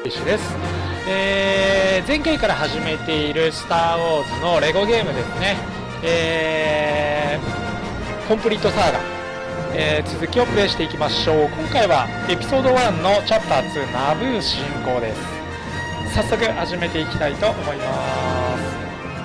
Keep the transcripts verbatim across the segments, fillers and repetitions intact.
ィッシュです。えー、前回から始めているスター・ウォーズのレゴゲームですね。えー、コンプリートサーガ、えー、続きをプレイしていきましょう。今回はエピソードワンのチャプターツーナブー進行です。早速始めていきたいと思います。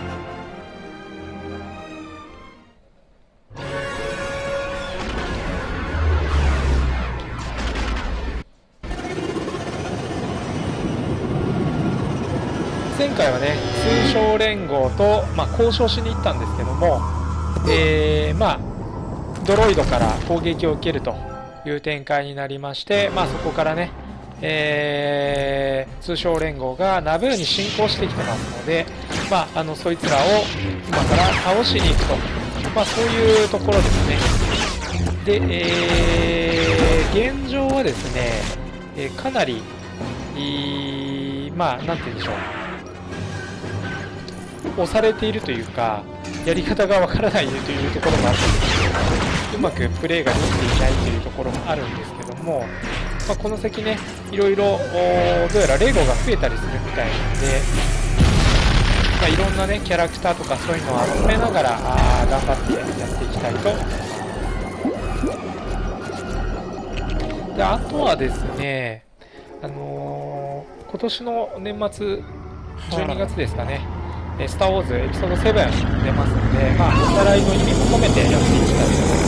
前回はね、通商連合と、まあ、交渉しに行ったんですけども、えー、まあドロイドから攻撃を受けるという展開になりまして、まあ、そこからね、えー、通商連合がナブーに侵攻してきてますので、まあ、あのそいつらを今から倒しに行くと、まあ、そういうところですね。で、えー、現状はですね、えー、かなりいい、まあなんて言うんでしょう、押されているというか、やり方がわからないというところもあるんですけど、うまくプレーができていないというところもあるんですけども、まあ、この先ね、いろいろどうやらレゴが増えたりするみたいなので、まあ、いろんなねキャラクターとかそういうのを集めながらあ頑張ってやっていきたいと思います。で、あとはですね、あのー、今年の年末じゅうにがつですかね、スター・ウォーズエピソードセブン出ますので、まあ、おさらいの意味も込めてやっていきたいと思います。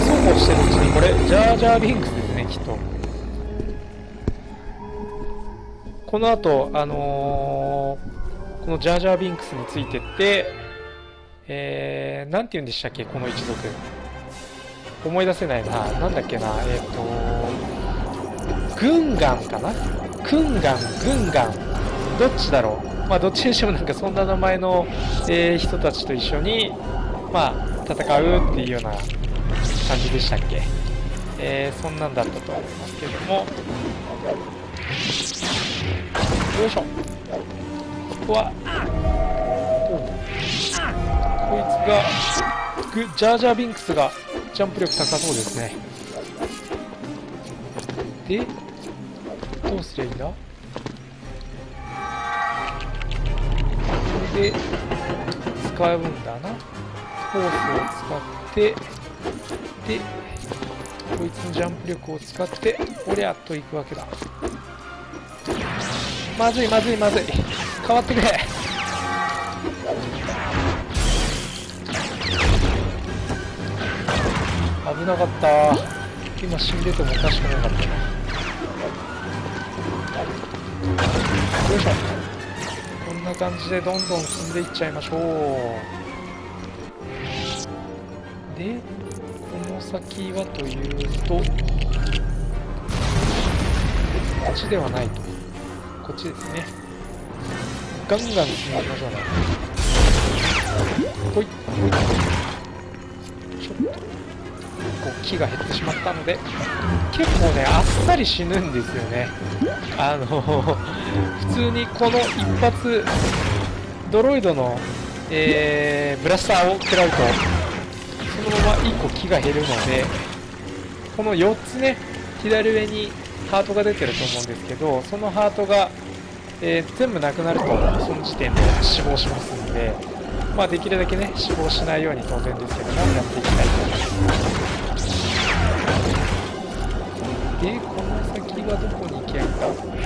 そうこうしてるうちに、これ、ジャージャービンクスですね、きっと。この後、あのー、このジャージャービンクスについてって、えー、なんて言うんでしたっけ、この一族。思い出せないな。なんだっけな、えっと、グンガンかな、クンガン、グンガン。どっちだろう。まあ、どっちにしてもなんかそんな名前の、えー、人たちと一緒に、まあ、戦うっていうような感じでしたっけ。えー、そんなんだったと思いますけども、よいしょ。ここはこいつがグジャージャービンクスがジャンプ力高そうですね。で、どうすりゃいいんだ。で、使うんだな。フォースを使って、で、こいつのジャンプ力を使って、おりゃっといくわけだ。まずいまずいまずい。変わってくれ。危なかった。今死んでてもおかしくなかったな。よいしょ。こんな感じでどんどん進んでいっちゃいましょう。で、この先はというと、こっちではないと。こっちですね。ガンガン進んでいきましょうね。ほいほい。ちょっとこう木が減ってしまったので、結構ねあっさり死ぬんですよね。あの普通にこの一発ドロイドの、えー、ブラスターを食らうとそのままいっこ木が減るので、このよっつね左上にハートが出てると思うんですけど、そのハートが、えー、全部なくなるとその時点で死亡しますので、まあ、できるだけね死亡しないように当然ですけどもやっていきたいと思います。で、この先がどこに行けばいいんだ。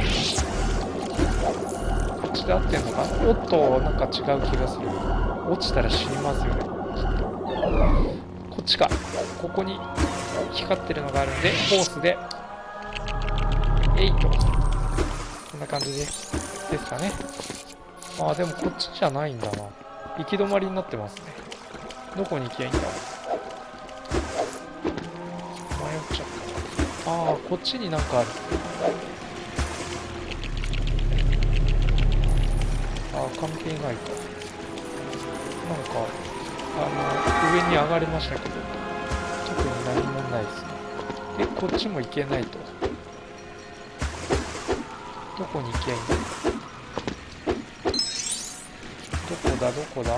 こっちで合ってんのか。おっと、なんか違う気がする。落ちたら死にますよね、きっと。こっちか。ここに光ってるのがあるんで、ホースでえいと、こんな感じですですかね。ああ、でもこっちじゃないんだな。行き止まりになってますね。どこに行きゃいいんだ。迷っちゃった。ああ、こっちになんかある。ああ、関係ないか。なんか、あの、上に上がれましたけど、特に何もないですね。で、こっちも行けないと。どこに行けばいいんだ。どこだ、どこだ。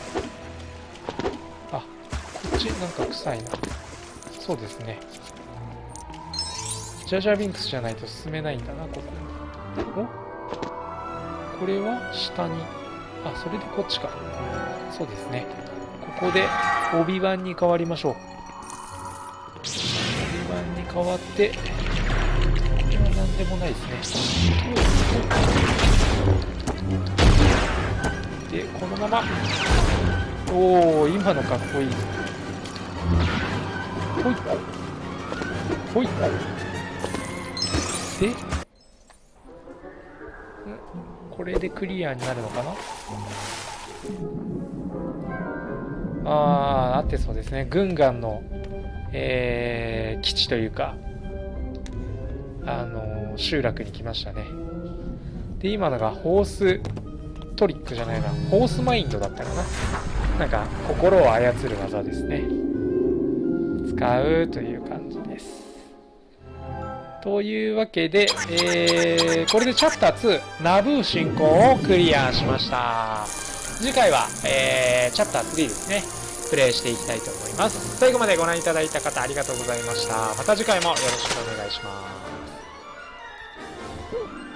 あ、こっちなんか臭いな。そうですね。ジャージャービンクスじゃないと進めないんだな、ここ。 お、これは下に、あ、それでこっちか。そうですね。ここでオビワンに変わりましょう。オビワンに変わって、これは何でもないですね。で、このまま、おお、今のかっこいい。ほいほいで、んこれでクリアになるのかな。あー、あってそうですね。グンガンの、えー、基地というか、あのー集落に来ましたね。で、今のがホーストリックじゃないな、ホースマインドだったかな。なんか心を操る技ですね。使うという感じです。というわけで、えー、これでチャプターツーナブー進行をクリアしました。次回は、えー、チャプタースリーですね、プレイしていきたいと思います。最後までご覧いただいた方ありがとうございました。また次回もよろしくお願いします。